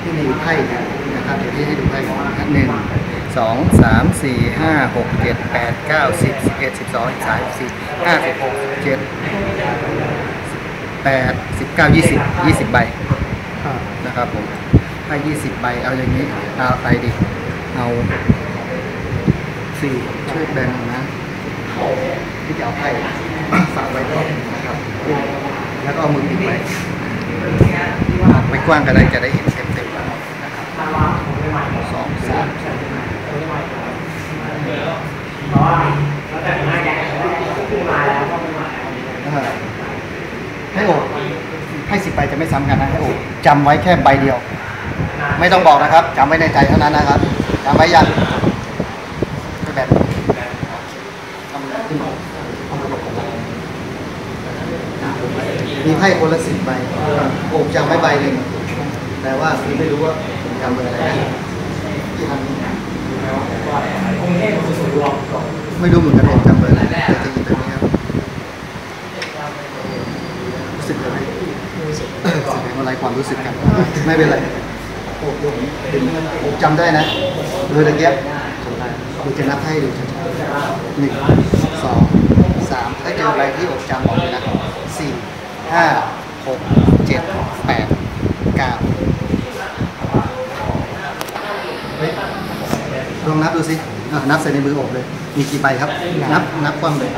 ที่มีไพ่นะครับเดี๋ยวที่ให้ดูไพ่1 2 3 4 5 6 7 8 9 10 11 12 13 14 15 16 17 18 19 20นะครับผมถ้า20 ใบเอาอย่างนี้เอาไปดิเอา4ช่วยแบ่งนะที่จะเอาไพ่ฝากไว้ก่อนนะครับแล้วก็เอามือปิดไว้ไม่กว้างก็ได้จะได้เห็นเต็มๆนะครับ2 3ให้โอบให้10 ใบจะไม่ซ้ำกันนะให้โอบจำไว้แค่ใบเดียวไม่ต้องบอกนะครับจำไว้ในใจเท่านั้นนะครับจำไว้ยังไม่แบบมีไพ่คนละ10 ใบโอบจำไว้ใบหนึ่งแต่ว่าคือไม่รู้ว่าผมจำเบอร์อะไรไม่รู้เหมือนกันผมจำเบอร์อะไรแต่จะยินแบบนี้ครับรู้สึกอะไรแสดงอะไรความรู้สึกกันไม่เป็นไรโอบจำได้นะโดยตะเกียบดูจะนับให้ดูชัดๆ1 2 3ถ้าเจอใบที่โอบจำบอกเลยนะ4 5 6 7 8 9ลองนับดูสินับใส่ในมือโอบเลยมีกี่ใบครับนับความเลย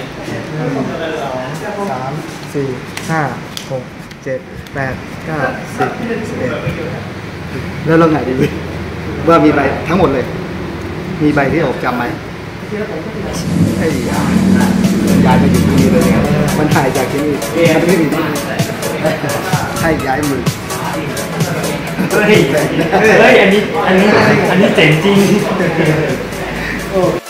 1 2 3 4 5 6 7 8 9 10 11 แล้วเราไหนดีว่ามีใบทั้งหมดเลยมีใบที่โอบจำไหมไอ้ยายมาอยู่ที่นี่เลยมันถ่ายจากที่นี่มันไม่มีให้ย้ายมือเฮ้ยอันนี้เจ๋งจริง